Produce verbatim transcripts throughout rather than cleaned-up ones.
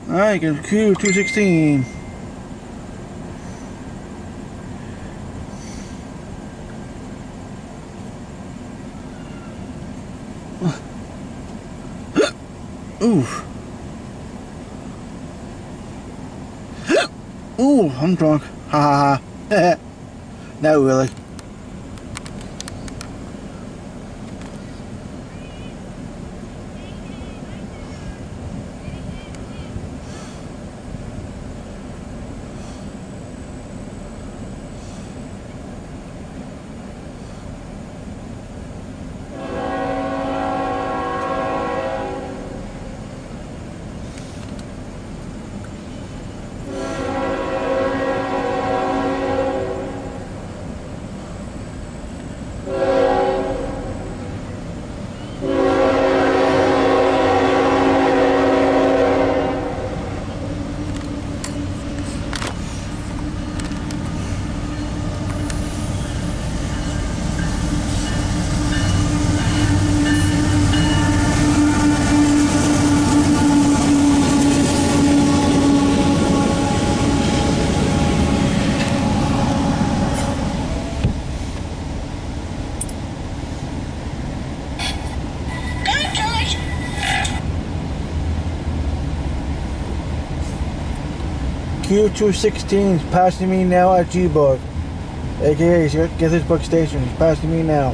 Alright, get Q two sixteen. Ooh. Ooh, I'm drunk. Ha ha ha. Not really. Q two sixteen is passing me now at G-Bug. A K A Gettysburg Station. He's passing me now.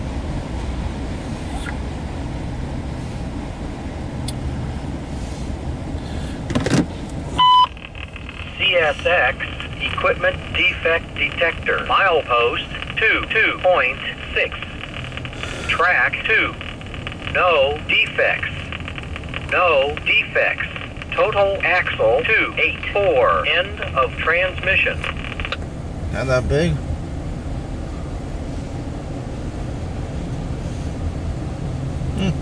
C S X Equipment Defect Detector. Milepost two two point six. Track two. No defects. No defects. Total axle two eighty-four. End of transmission. Not that big. Hmm.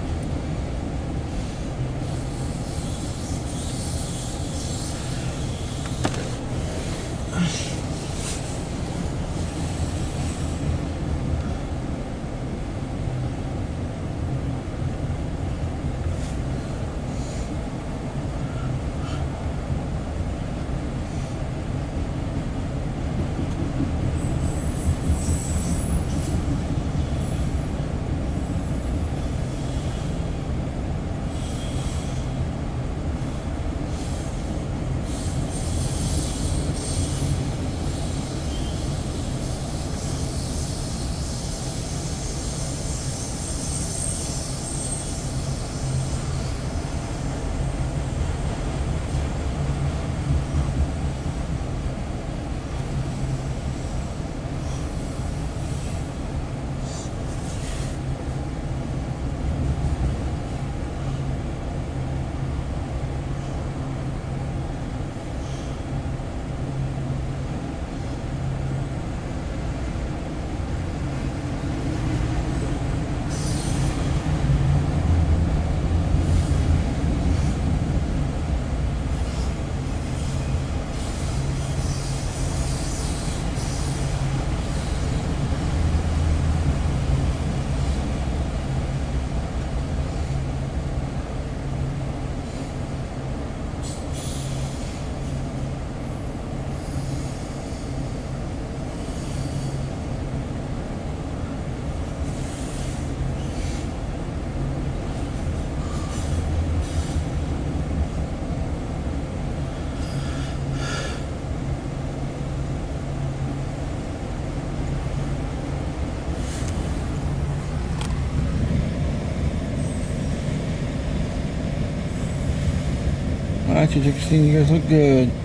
Alright, two sixteen, you guys look good.